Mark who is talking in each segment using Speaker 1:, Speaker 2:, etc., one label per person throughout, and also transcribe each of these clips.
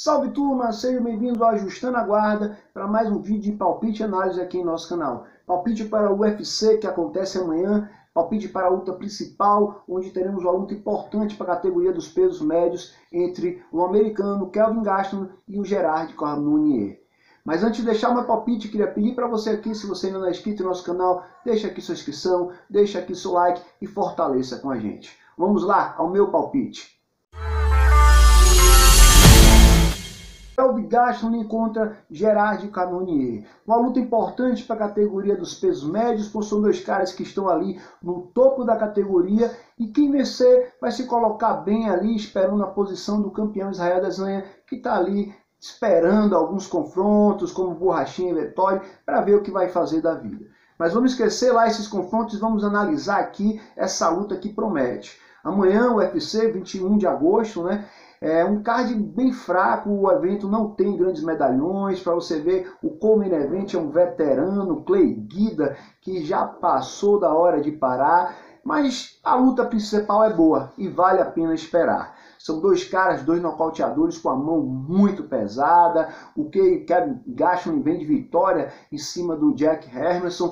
Speaker 1: Salve turma, sejam bem-vindos ao Ajustando a Guarda para mais um vídeo de palpite e análise aqui em nosso canal. Palpite para o UFC que acontece amanhã, palpite para a luta principal, onde teremos uma luta importante para a categoria dos pesos médios entre o americano Kelvin Gastelum e o Gerard Cannonier. Mas antes de deixar o meu palpite, queria pedir para você aqui, se você ainda não é inscrito no nosso canal, deixa aqui sua inscrição, deixa aqui seu like e fortaleça com a gente. Vamos lá ao meu palpite. Kelvin Gastelum contra Gerard Cannonier. Uma luta importante para a categoria dos pesos médios, pois são dois caras que estão ali no topo da categoria e quem vencer vai se colocar bem ali, esperando a posição do campeão Israel Adesanya, que está ali esperando alguns confrontos, como Borrachinha e Vettori, para ver o que vai fazer da vida. Mas vamos esquecer lá esses confrontos e vamos analisar aqui essa luta que promete. Amanhã o UFC, 21 de agosto, né? É um card bem fraco, o evento não tem grandes medalhões. Para você ver, o co-main event é um veterano, Clay Guida, que já passou da hora de parar, mas a luta principal é boa e vale a pena esperar. São dois caras, dois nocauteadores com a mão muito pesada. O Kelvin Gastelum vem de vitória em cima do Jack Hermansson.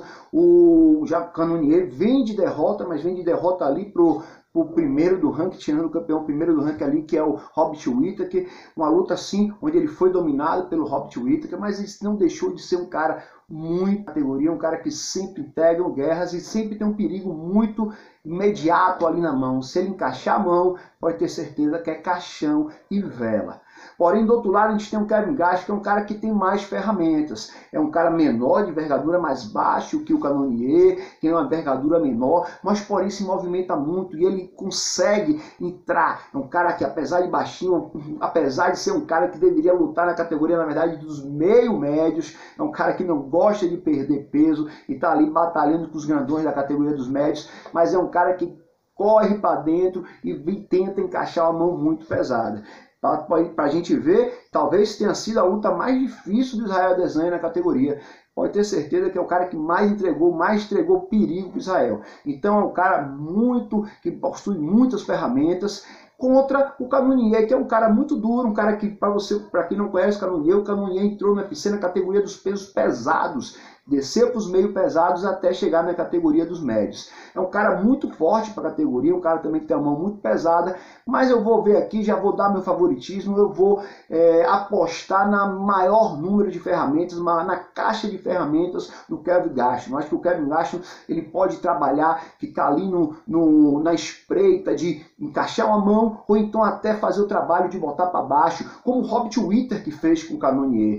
Speaker 1: O Cannonier vem de derrota, mas vem de derrota ali pro primeiro do ranking, tirando o campeão primeiro do ranking ali, que é o Robert Whittaker. Uma luta assim, onde ele foi dominado pelo Robert Whittaker, mas ele não deixou de ser um cara muito categoria, um cara que sempre pega guerras e sempre tem um perigo muito imediato ali na mão. Se ele encaixar a mão, pode ter certeza que é caixão e vela. Porém, do outro lado, a gente tem o Kelvin Gastelum, que é um cara que tem mais ferramentas. É um cara menor, de envergadura mais baixo que o Cannonier, tem uma envergadura menor, mas porém se movimenta muito e ele consegue entrar. É um cara que, apesar de baixinho, apesar de ser um cara que deveria lutar na categoria, na verdade, dos meio médios, é um cara que não gosta de perder peso e está ali batalhando com os grandões da categoria dos médios, mas é um cara que corre para dentro e tenta encaixar uma mão muito pesada. Para a gente ver, talvez tenha sido a luta mais difícil do Israel Adesanya na categoria. Pode ter certeza que é o cara que mais entregou perigo para Israel. Então é um cara que possui muitas ferramentas, contra o Cannonier, que é um cara muito duro, um cara que, para quem não conhece o Cannonier entrou no UFC na categoria dos pesos pesados, desceu para os meio pesados até chegar na categoria dos médios. É um cara muito forte para a categoria, um cara também que tem a mão muito pesada, mas eu vou ver aqui, já vou dar meu favoritismo, eu vou apostar na maior número de ferramentas, na caixa de ferramentas do Kelvin Gastelum. Acho que o Kelvin Gastelum ele pode trabalhar, ficar ali na espreita de encaixar uma mão, ou então até fazer o trabalho de botar para baixo, como o Robert Whittaker que fez com o Cannonier,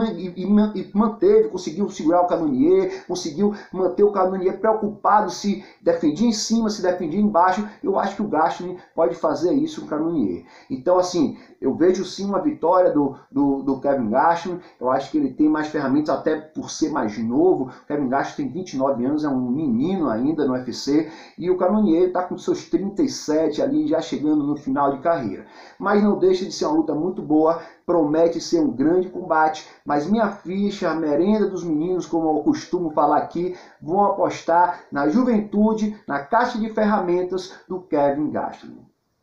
Speaker 1: e manteve, conseguiu segurar o Cannonier, conseguiu manter o Cannonier preocupado, se defendia em cima, se defendia embaixo. Eu acho que o Gastelum pode fazer isso com o Cannonier. Então, assim, eu vejo sim uma vitória do Kelvin Gastelum. Eu acho que ele tem mais ferramentas, até por ser mais novo. O Kelvin Gastelum tem 29 anos, é um menino ainda no UFC, e o Cannonier está com seus 37 ali, já chegando no final de carreira. Mas não deixa de ser uma luta muito boa, promete ser um grande combate, mas minha ficha, a merenda dos meninos, como eu costumo falar aqui, vão apostar na juventude, na caixa de ferramentas do Kelvin Gastelum.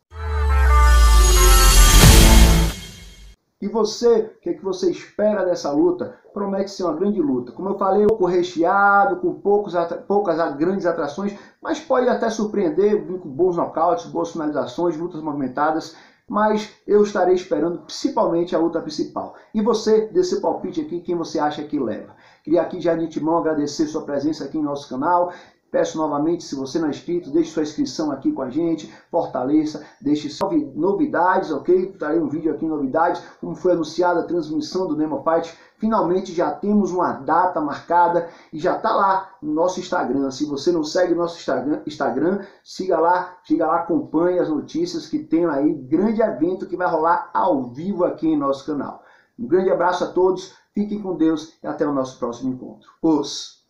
Speaker 1: E você, o que você espera dessa luta? Promete ser uma grande luta. Como eu falei, um pouco recheado, com poucas grandes atrações, mas pode até surpreender, vir com bons nocautes, boas finalizações, lutas movimentadas. Mas eu estarei esperando principalmente a luta principal. E você, dê seu palpite aqui, quem você acha que leva. Queria aqui já de antemão agradecer sua presença aqui em nosso canal. Peço novamente, se você não é inscrito, deixe sua inscrição aqui com a gente, fortaleça, deixe só novidades, ok? Trarei um vídeo aqui, novidades, como foi anunciada a transmissão do Nemo Fight. Finalmente já temos uma data marcada e já está lá no nosso Instagram. Se você não segue o nosso Instagram, siga lá, acompanhe as notícias que tem aí, grande evento que vai rolar ao vivo aqui em nosso canal. Um grande abraço a todos, fiquem com Deus e até o nosso próximo encontro.